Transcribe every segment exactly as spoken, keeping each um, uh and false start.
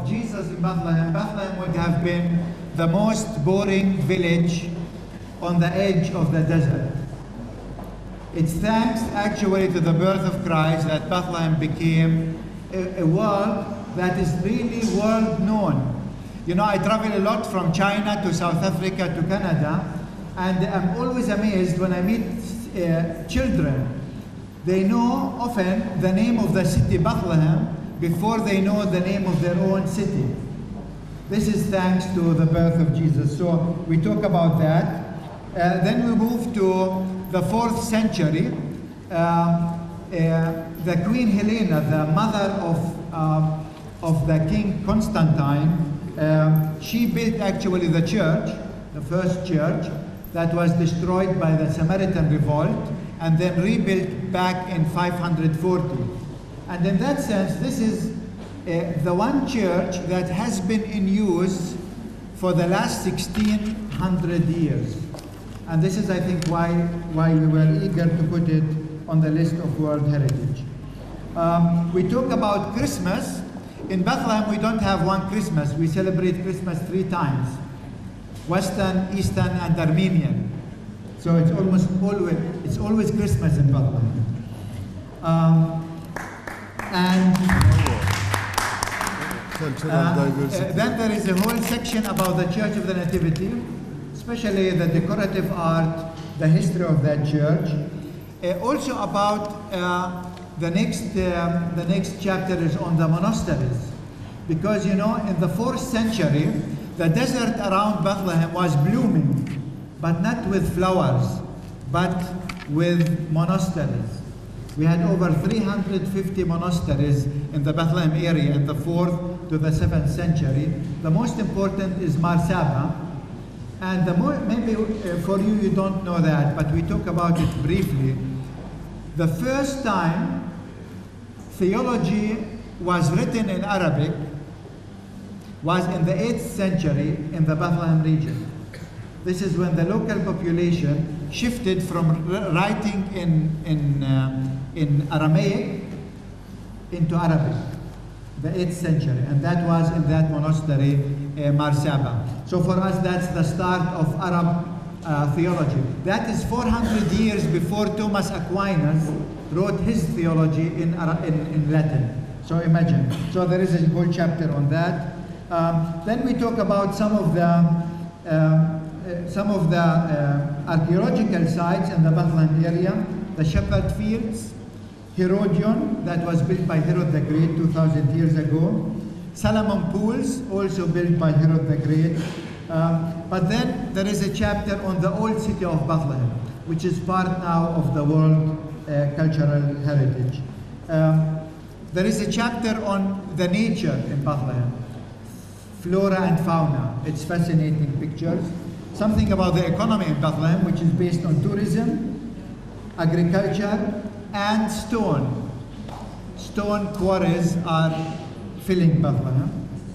of Jesus in Bethlehem, Bethlehem would have been the most boring village on the edge of the desert. It's thanks actually to the birth of Christ that Bethlehem became a, a world that is really world known. You know, I travel a lot from China to South Africa to Canada, and I'm always amazed when I meet uh, children. They know often the name of the city Bethlehem before they know the name of their own city. This is thanks to the birth of Jesus. So we talk about that. Uh, then we move to the fourth century. Uh, uh, the Queen Helena, the mother of, uh, of the King Constantine, uh, she built actually the church, the first church, that was destroyed by the Samaritan revolt and then rebuilt back in five hundred forty. And in that sense, this is uh, the one church that has been in use for the last sixteen hundred years. And this is, I think, why, why we were eager to put it on the list of World Heritage. Um, we talk about Christmas. In Bethlehem, we don't have one Christmas. We celebrate Christmas three times: Western, Eastern, and Armenian. So it's almost always, it's always Christmas in Bethlehem. Um, and uh, uh, then there is a whole section about the Church of the Nativity, especially the decorative art, the history of that church. Uh, also about uh, the next uh, the next chapter is on the monasteries, because you know in the fourth century the desert around Bethlehem was blooming, but not with flowers, but with monasteries. We had over three hundred fifty monasteries in the Bethlehem area in the fourth to the seventh century. The most important is Mar Saba. And the more, maybe uh, for you, you don't know that, but we talk about it briefly. The first time theology was written in Arabic was in the eighth century in the Bethlehem region. This is when the local population shifted from writing in, in, uh, in Aramaic into Arabic, the eighth century, and that was in that monastery, uh, Mar Saba. So for us, that's the start of Arab uh, theology. That is four hundred years before Thomas Aquinas wrote his theology in, in, in Latin. So imagine. So there is a whole chapter on that. Um, then we talk about some of the uh, uh, some of the uh, archaeological sites in the Bethlehem area, the shepherd fields, Herodion, that was built by Herod the Great two thousand years ago, Solomon Pools, also built by Herod the Great. Um, but then there is a chapter on the old city of Bethlehem, which is part now of the World uh, Cultural Heritage. Um, there is a chapter on the nature in Bethlehem, flora and fauna. It's fascinating pictures. Something about the economy in Bethlehem, which is based on tourism, agriculture, and stone. Stone quarries are filling Bethlehem.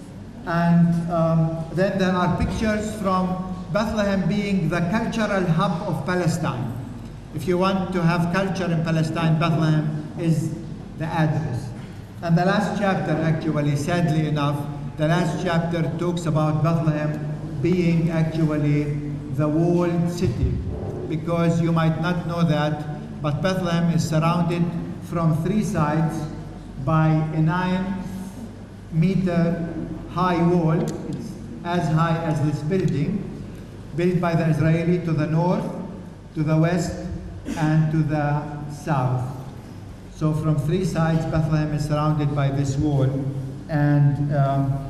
And um, then there are pictures from Bethlehem being the cultural hub of Palestine. If you want to have culture in Palestine, Bethlehem is the address. And the last chapter, actually, sadly enough, the last chapter talks about Bethlehem being actually the walled city, because you might not know that, but Bethlehem is surrounded from three sides by a nine meter high wall. It's as high as this building, built by the Israeli to the north, to the west, and to the south. So from three sides, Bethlehem is surrounded by this wall. And um,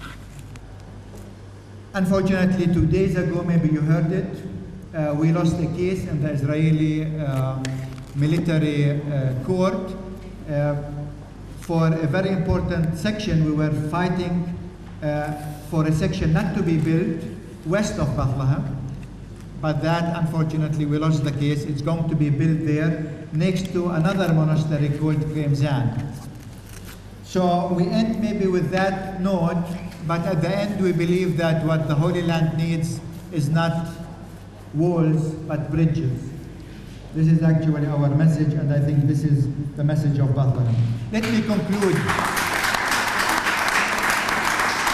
unfortunately, two days ago, maybe you heard it, uh, we lost a case in the Israeli uh, military uh, court uh, for a very important section. We were fighting uh, for a section not to be built west of Bethlehem, but that, unfortunately, we lost the case. It's going to be built there next to another monastery called Kremzan. So we end maybe with that note, but at the end we believe that what the Holy Land needs is not walls, but bridges. This is actually our message, and I think this is the message of Bethlehem. Let me conclude.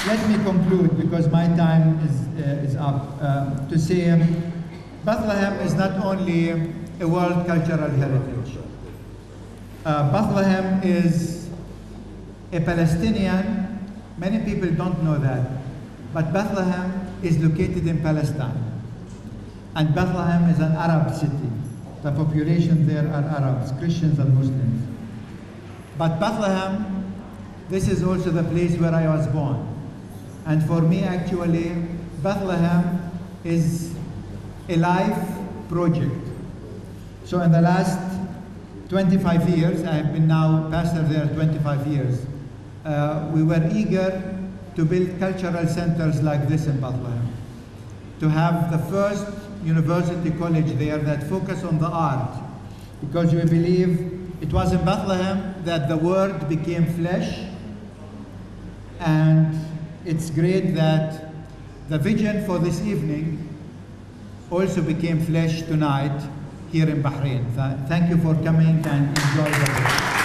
let me conclude, because my time is, uh, is up, uh, to say Bethlehem is not only a world cultural heritage. Uh, Bethlehem is a Palestinian, many people don't know that, but Bethlehem is located in Palestine. And Bethlehem is an Arab city. The population there are Arabs, Christians and Muslims. But Bethlehem, this is also the place where I was born. And for me, actually, Bethlehem is a life project. So in the last twenty-five years, I have been now pastor there twenty-five years, uh, we were eager to build cultural centers like this in Bethlehem, to have the first university college there that focus on the art, because we believe it was in Bethlehem that the word became flesh, and it's great that the vision for this evening also became flesh tonight here in Bahrain. Thank you for coming and enjoy the day.